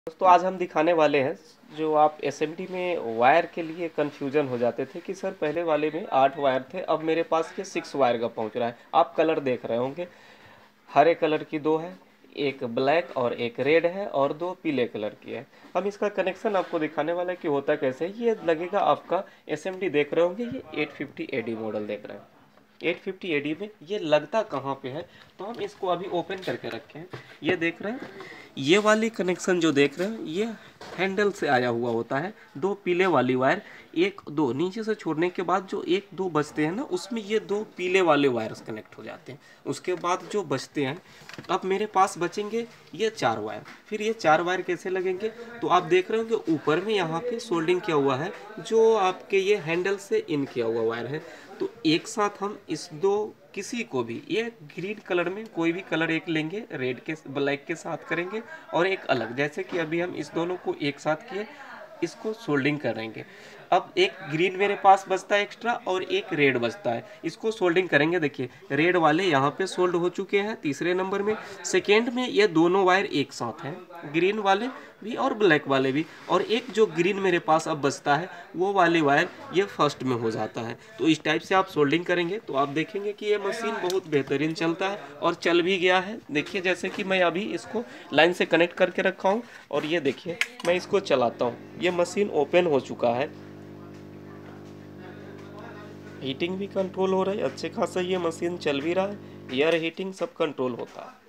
दोस्तों आज हम दिखाने वाले हैं जो आप एसएमडी में वायर के लिए कन्फ्यूजन हो जाते थे कि सर पहले वाले में 8 वायर थे, अब मेरे पास ये 6 वायर का पहुंच रहा है। आप कलर देख रहे होंगे, हरे कलर की 2 है, एक ब्लैक और एक रेड है और 2 पीले कलर की है। हम इसका कनेक्शन आपको दिखाने वाला है कि होता कैसे है। ये लगेगा आपका एसएमडी देख रहे होंगे, ये 850 एडी मॉडल देख रहे हैं। 850 एडी में ये लगता कहाँ पे है, तो हम इसको अभी ओपन करके रखे हैं। ये देख रहे हैं, ये वाली कनेक्शन जो देख रहे हैं ये हैंडल से आया हुआ होता है। 2 पीले वाली वायर, 1 2 नीचे से छोड़ने के बाद जो 1 2 बचते हैं ना, उसमें ये 2 पीले वाले वायर्स कनेक्ट हो जाते हैं। उसके बाद जो बचते हैं, अब मेरे पास बचेंगे ये 4 वायर। फिर ये 4 वायर कैसे लगेंगे, तो आप देख रहे हो कि ऊपर में यहाँ पे सोल्डिंग किया हुआ है, जो आपके ये हैंडल से इन किया हुआ वायर है। तो एक साथ हम इस 2 किसी को भी, ये ग्रीन कलर में कोई भी कलर एक लेंगे, रेड के ब्लैक के साथ करेंगे और एक अलग, जैसे कि अभी हम इस दोनों को एक साथ किए, इसको सोल्डिंग करेंगे। अब एक ग्रीन मेरे पास बचता है एक्स्ट्रा और एक रेड बचता है, इसको सोल्डिंग करेंगे। देखिए रेड वाले यहाँ पे सोल्ड हो चुके हैं तीसरे नंबर में। सेकेंड में ये दोनों वायर एक साथ हैं, ग्रीन वाले भी और ब्लैक वाले भी, और एक जो ग्रीन मेरे पास अब बचता है वो वाले वायर ये फर्स्ट में हो जाता है। तो इस टाइप से आप सोल्डिंग करेंगे तो आप देखेंगे कि ये मशीन बहुत बेहतरीन चलता है और चल भी गया है। देखिए जैसे कि मैं अभी इसको लाइन से कनेक्ट करके रखा हूँ और ये देखिए मैं इसको चलाता हूँ, ये मशीन ओपन हो चुका है, हीटिंग भी कंट्रोल हो रहा है अच्छे खासा, ये मशीन चल भी रहा है, एयर हीटिंग सब कंट्रोल होता है।